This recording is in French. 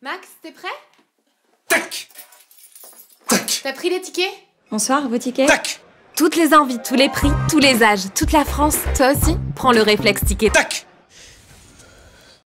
Max, t'es prêt? Tac! Tac! T'as pris les tickets? Bonsoir, vos tickets? Tac! Toutes les envies, tous les prix, tous les âges, toute la France. Toi aussi, prends le réflexe ticket. Tac!